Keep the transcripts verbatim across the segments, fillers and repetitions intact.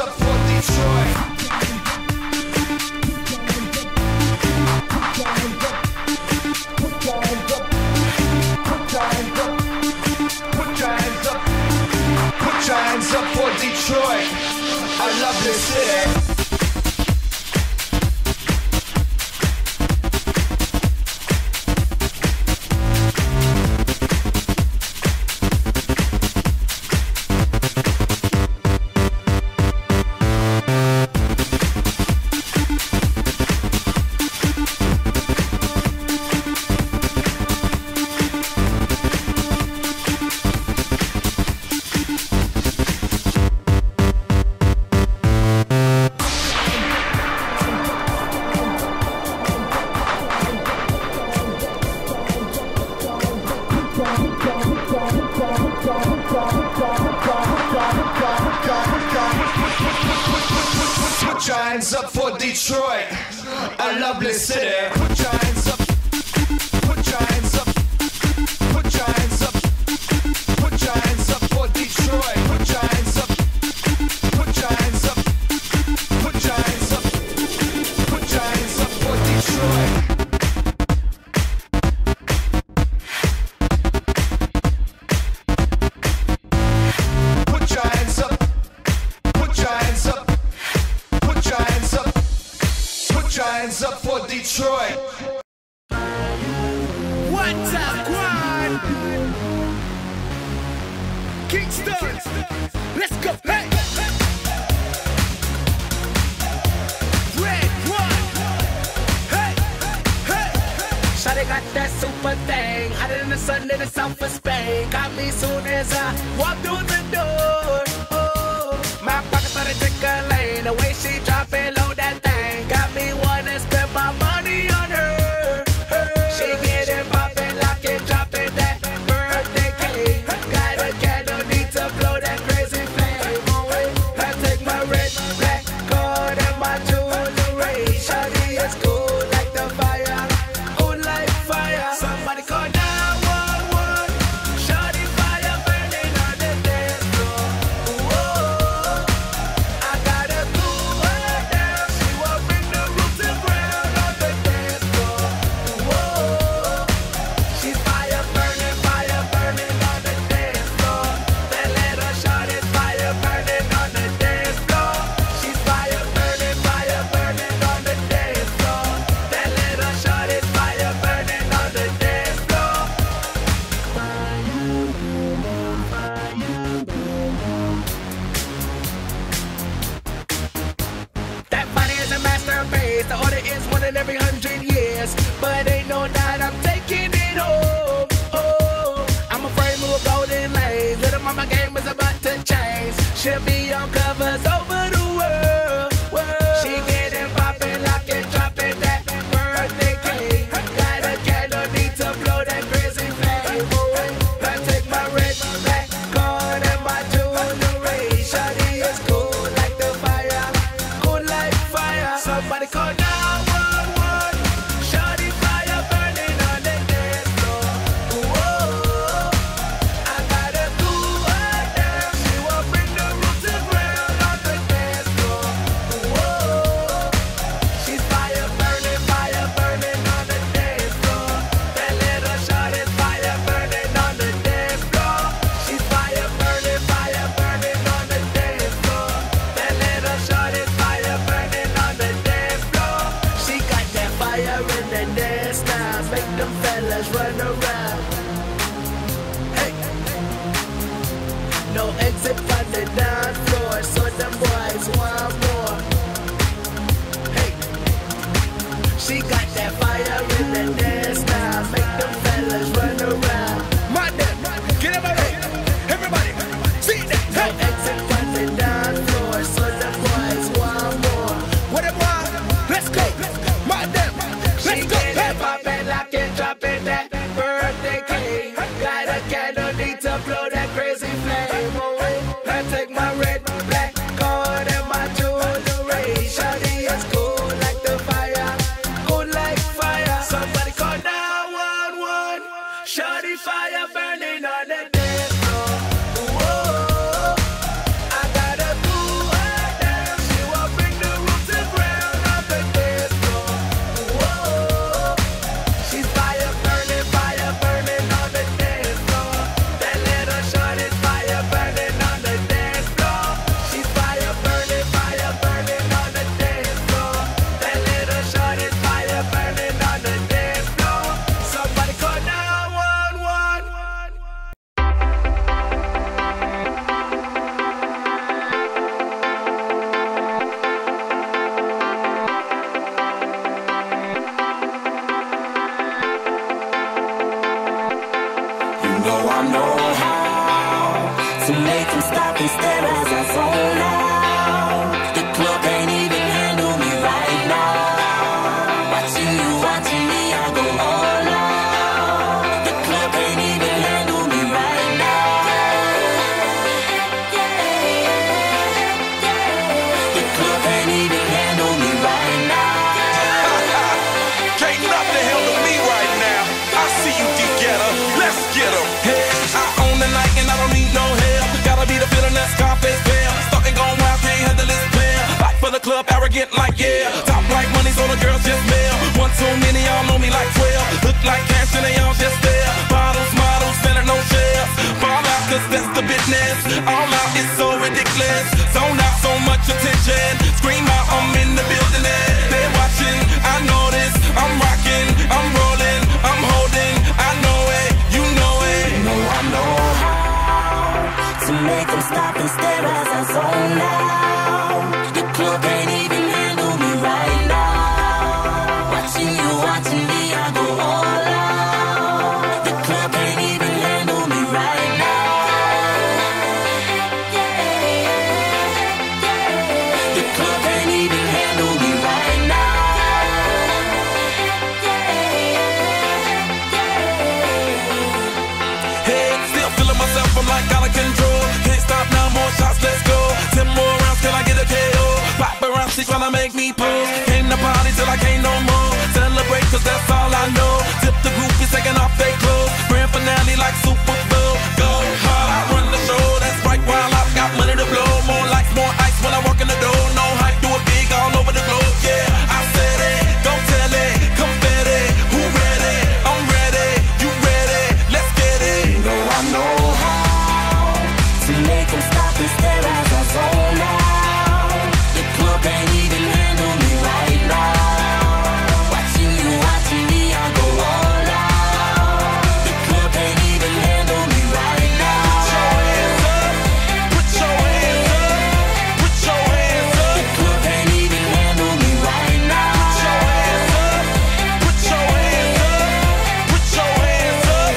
up for Detroit. Put your hands up. Put your hands up. Put your hands up. Put your hands up for Detroit. I love this city. Put your hands up for Detroit, a lovely city. Put your hands up. Put your hands up. Put your hands up. Put your hands up for Detroit. Put your hands up. Put your hands up. Put your hands up. Put your hands up for Detroit. Hands up for Detroit. What's up, Quan? Kingston, let's go. Hey, Red One. Hey, hey. Shawty got that super thing, hotter than the sun in the south of Spain. Got me soon as I walk through the door. Oh, my pocket started tickling, the way she drop it low that thing got me wanna spend my money on her. her. She getting poppin', lockin', droppin' that birthday cake. Got a candle, need to blow that crazy flame. I take my red, black card and my jewelry. Shawty is cool like the fire, cool like fire. Somebody call nine one one. Shawty fire burning on the dance floor. Whoa, I gotta cool her down. She won't bring the roof to ground on the dance floor. Whoa, she's fire burning, fire burning on the dance floor. That little shawty's fire burning on the dance floor. She's fire burning, fire burning on the dance floor. That little shawty's fire burning on the dance floor. That body is a masterpiece. The order is one in every hundred years. But ain't no doubt I'm taking it home. Oh, I'm afraid to move golden lanes. Little mama game is about to change. She'll be on covers over the world. world. She getting poppin', lockin', droppin' that birthday cake. Got a candle, need to blow that crazy flame. I take my red, black card and my jewelry. Shawty is cool like the fire, cool like fire. Somebody call nine one one. Shawty fire burning on the dance floor. Whoa, I gotta cool her down. She won't bring the roof to ground on the dance floor. Whoa, she's fire burning, fire burning on the dance floor. That little shawty's fire burning on the dance floor. She's fire burning, fire burning on the dance floor. That little shawty's fire burning on the dance floor. She got that fire in the dance now, make them fellas run around. Hey, no exit from the dance floor, so them boys want more. Hey, she got that fire in the dance now, make them fellas run around. Monday, get up, hey, everybody, see that. No exit from the dance floor, so them boys want more. What it want? Let's go, Monday, let's she go. She get poppin', lockin', droppin' that birthday cake. Got a candle, need to blow that crazy flame. I take my red, black card and my jewelry. Shawty is cool like the fire, cool like fire. Somebody call and stare as I zone out. The club can't even handle me right now. Watching you, watching me, I go all out. The club can't even handle me right now. The club can't even handle me right now. Can't nothing handle me right now. I see you, D-Getter. Let's get 'em. Hey, I own the night and I don't need no help. Gotta be the feeling that's Scarface fail. Starting going wild, can't handle this player. Back for the club, arrogant like yeah. Top like money, so the girls just mail. One too many, y'all know me like twelve. Look like cash and they all just there. Bottles, models, selling no shares. Ball out, cause that's the business. All out is so ridiculous. Zone out, so much attention. Scream out, I'm in the building. They're watching, I know this. I'm rocking, I'm rolling, I'm holding. I know it, you know it. You know I know how to make them stop and stare as I zone out. The club can't even handle me right now. Watching you, watching me, I go all out. The club can't even handle me right now. The club can't even handle me right now. Hey, still feeling myself, I'm like out of control. Can't stop now, more shots, let's go. Ten more rounds till I get a K O. Paparazzi tryna make me pose. Came to party till I can't no more. Celebrate cause that's all I know. Tip the groupies taking off their clothes. Grand finale like Super Bowl. Go hard, I run the show. That's right, while I've got money to blow. More lights, more ice when I walk in the door. No hype, do it big all over the globe. Yeah, I said it, go tell it. Confetti, who ready? I'm ready, you ready? Let's get it. You know I know how to make them stop and stare as I zone out. The club can't even handle me right now. Watching you, watching me, I go all out. The club can't even handle me right now. Put your hands up, put your hands up, The club can't even handle me right now. put your hands up, put your hands up, put your hands up.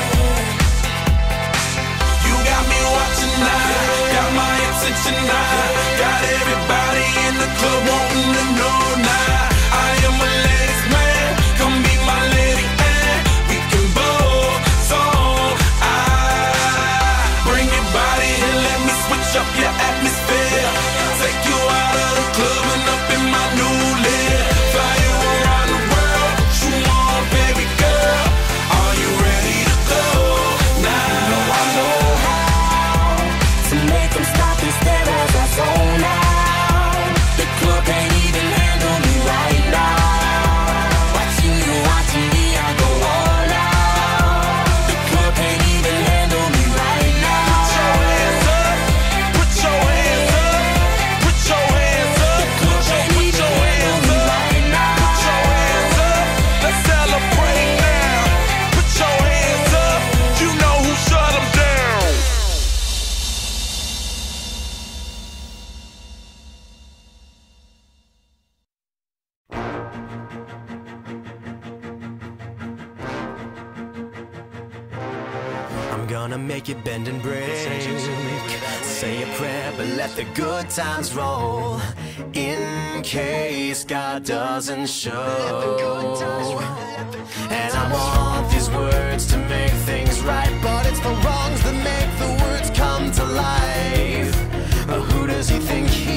You got me watching now, got my attention now, got everybody in the club wanting to know now. I am a ladies man, come be my lady and we can both song. I bring your body and let me switch up your atmosphere. Take you out of the club and up in my new live. Fly you around the world, what you want, baby girl? Are you ready to go now? I know how to make them stop and stare as I zone out. The club can't even handle me right now. Watching you, watching me, I go all out. The club can't even handle me right now. Put your hands up, put your hands up, put your hands up, The club can't put even your handle hands me up, right now. put your hands up. Let's celebrate now. Put your hands up, you know who shut 'em down. I'm gonna make it bend and break. Say a prayer, but let the good times roll. In case God doesn't show. And I want these words to make things right, but it's the wrongs that make the words come to life. But who does he think he